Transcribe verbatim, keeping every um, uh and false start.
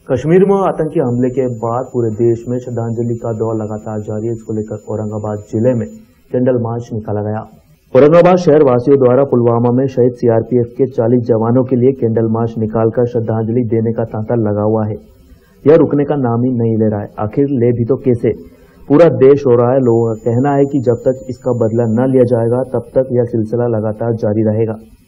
कश्मीर में आतंकी हमले के बाद पूरे देश में श्रद्धांजलि का दौर लगातार जारी है। इसको लेकर औरंगाबाद जिले में कैंडल मार्च निकाला गया। औरंगाबाद शहर वासियों द्वारा पुलवामा में शहीद सीआरपीएफ के चालीस जवानों के लिए कैंडल मार्च निकालकर श्रद्धांजलि देने का तांता लगा हुआ है। यह रुकने का नाम ही नहीं ले रहा है। आखिर ले भी तो कैसे? पूरा देश हो रहा है। लोगों का कहना है कि जब तक इसका बदला न लिया जाएगा तब तक यह सिलसिला लगातार जारी रहेगा।